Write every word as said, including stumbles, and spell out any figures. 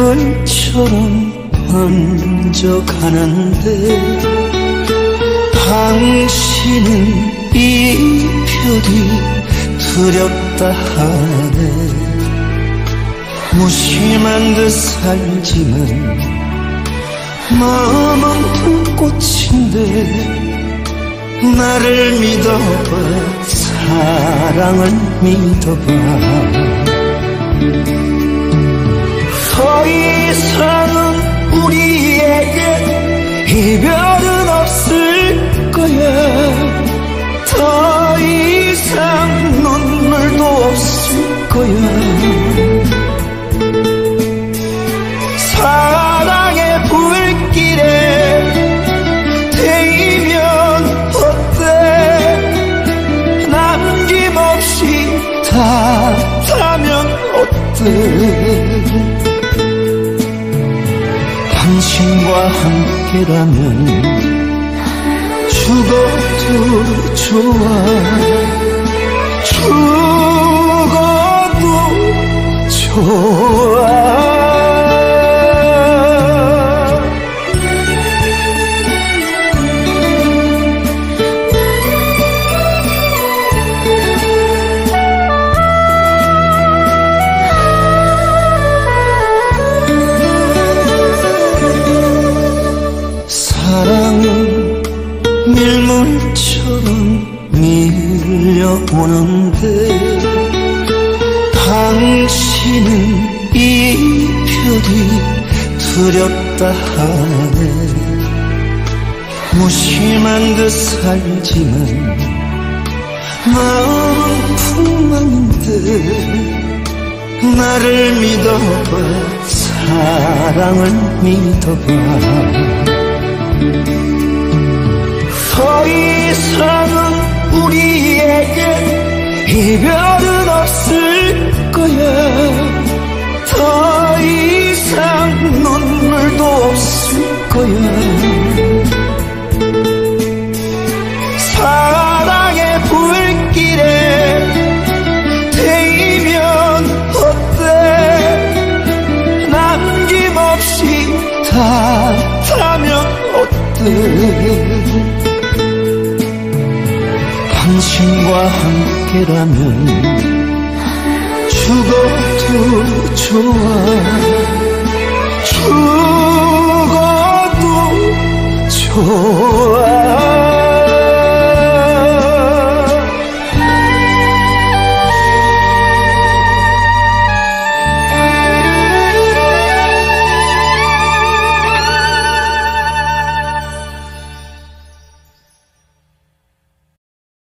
물결처럼 먼저 가는데 당신은 이별이 두렵다 하네. 무심한 듯 살지만 마음은 불꽃인데 나를 믿어봐, 사랑을 믿어봐. 더 이상은 우리에게 이별은 없을 거야. 더 이상 눈물도 없을 거야. 사랑의 불길에 태이면 어때? 남김없이 다 타면 어때? 당신과 함께라면 죽어도 좋아. 죽어도 좋아. 사랑은 밀물처럼 밀려오는데 당신은 이별이 두렵다 하네. 무심한 듯 살지만 마음은 풍망인데 나를 믿어봐, 사랑을 믿어봐. 더 이상은 우리에게 이별은 없을 거야. 더 이상 눈물도 없을 거야. 사랑의 불길에 태이면 어때? 남김없이 다 타면 어때? 당신과 함께라면 죽어도 좋아.